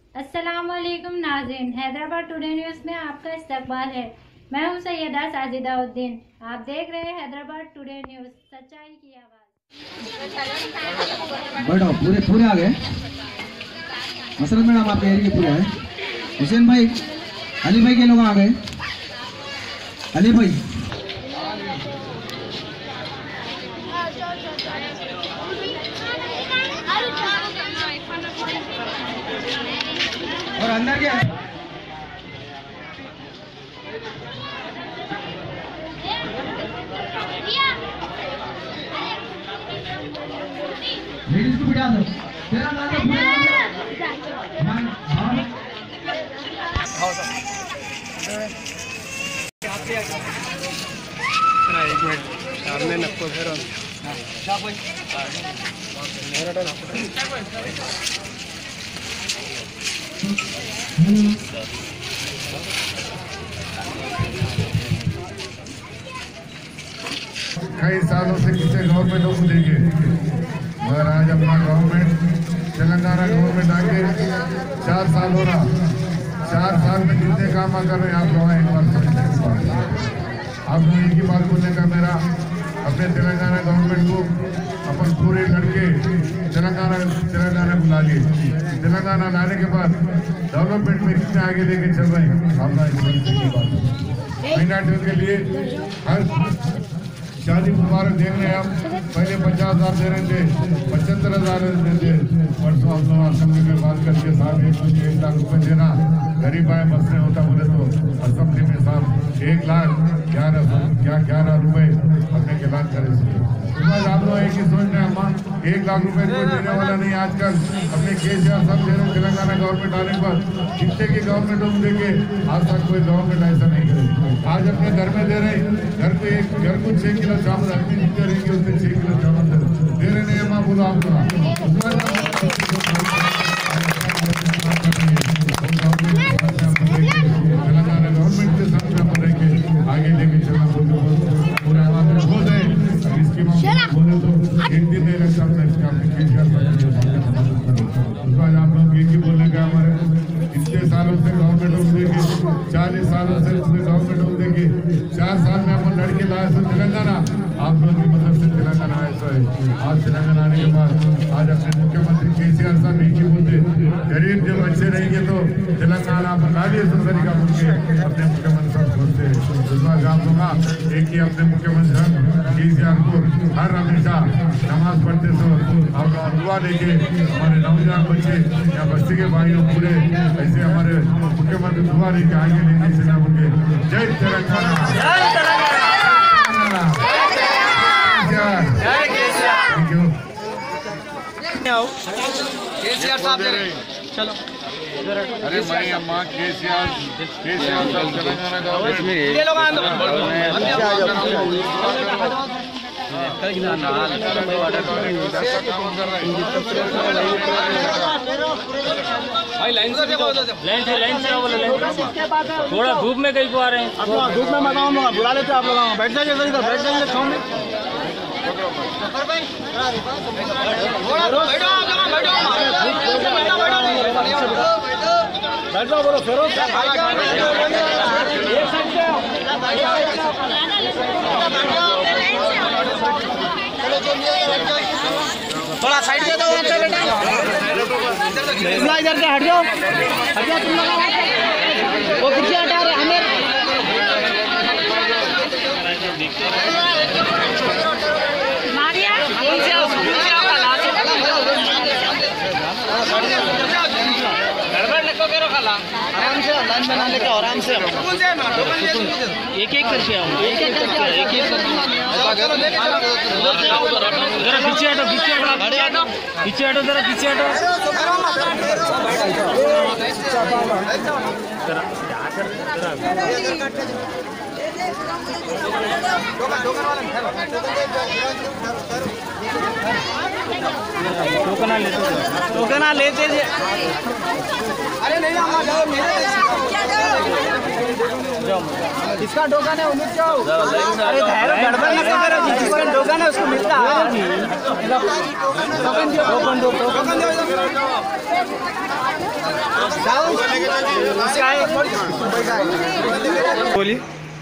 अस्सलामुअलैकुम नाज़रीन, Hyderabad today news में आपका इस्तकबाल है। मैं हूं सैयदा साजिदा उद्दीन। आप देख रहे हैं हैदराबाद टुडे न्यूज़, सच्चाई की आवाज़। बढ़ो, पूरे पूरे आ गए। मसरत मैडम आपके एरिया पूरे आए। हुसैन भाई, अली भाई के लोग आ गए। अली भाई और अंदर क्या है? लेडीज को बिठा दो। तेरा नाम है पूरा एक मिनट सामने नको फिर कई सालों से किसी गवर्नमेंटों को देंगे, मगर आज अपना गवर्नमेंट तेलंगाना गवर्नमेंट आके 4 साल हो रहा। 4 साल में कितने काम कर रहे हैं आप लोग? एक बार समझने की बात, आप लोग एक ही बात बोलने का मेरा अपने तेलंगाना गवर्नमेंट को अपन पूरे लड़के तेलंगाना बुला लिए। तेलंगाना लाने के बाद डेवलपमेंट में कितने आगे लेके चल रहे हैं आप लोग की बात। माइनॉरिटी के लिए हर शादी मुबारक देख रहे हैं आप। पहले 50,000 दे रहे थे, 75,000 देते। परसों आप लोग असेंबली में बात करके साहब 1 लाख रुपए देना गरीब आए बस नहीं होता बोले तो असेंबली में साहब 1,11,11 रुपए अपने के बाद करे। आप लोग एक ही सोच रहे हैं, 1 लाख रुपए कोई देने वाला नहीं आजकल। अपने केसीआर सब दे रहे तेलंगाना गवर्नमेंट आने पर। कितने की गवर्नमेंटों को देंगे, आज तक कोई गवर्नमेंट ऐसा नहीं करे। आज अपने घर में दे रहे, घर को 6 किलो चावल अपनी जितने रहेंगे उसमें 6 किलो चावल दे रहे नहीं है। माँ बोलो आप तेलंगाना गवर्नमेंट के साथ रहेंगे, आगे लेके चलना बोलते पूरा बोल रहे। इसकी बोले तो एक दिन नहीं लगता अपना इसका आप लोग एक ही बोलने का हमारे इतने सालों से गवर्नमेंट होम देंगे, 40 सालों से गवर्नमेंट होम देंगे। 4 साल में अपन लड़के लाए थे तेलंगाना, आप लोगों की मदद से तेलंगाना ऐसा है। आज तेलंगाना आने के बाद आज अपने मुख्यमंत्री केसीआर साहब एक ही बोलते, गरीब जब अच्छे रहेंगे तो तेलंगाना अपन लालिए सुंदरी का बोल के अपने मुख्यमंत्री साहब बोलते हैं। आप दूंगा एक ही अपने मुख्यमंत्री साहब केसीआर को हर हमेशा नमाज पढ़ते सो और दुआ लेके हमारे नौजवान बच्चे या बस्ती के भाइयों पूरे ऐसे हमारे मुख्यमंत्री दुआ लेके आगे लेके चला बोले। जय तेलंगाना, जय तेलंगाना, थैंक यू। केसीआर साहब दे रहे चलो। अरे भाई अम्मा केसीआर तेलंगाना गवर्नमेंट ये लोग भाई लाइन से थोड़ा धूप में कहीं को आ रहे हैं। धूप में मत आओ, बुला लेते आप लोग। बैठ जाइए इधर, बैठ जाइए छाँव में। बैठ जाओ, बोलो फिरोज थोड़ा साइड दे दो बेटा। इधर से हट जाओ, तुम लोग। वो कुर्सी हटा रहे हमें। आराम से लाइन बना लेके आराम से एक एक करके आओ, एक एक करके जरा पीछे हटो, पीछे हटो, पीछे हटो, जरा पीछे हटो। टोकना लेते अरे नहीं जाओ मेरे इसका टोकन है उम्मीद जाओ। अरे धैर्य गड़बड़ मत करो, जिसका टोकन है उसको मिलता है। टोकन दो बोलिए।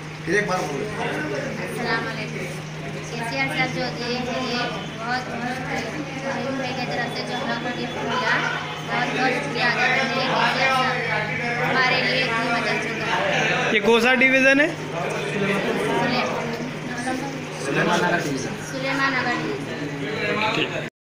केसीआर साहब जो दिए हैं ये बहुत अलीम भाई की तरफ से जो हम लोग को गिफ्ट मिला, बहुत बहुत शुक्रिया अदा करते हैं केसीआर साहब हमारे लिए इतनी मदद चुका। ये कौन सा डिवीज़न है? सुलेमान नगर डिवीज़न।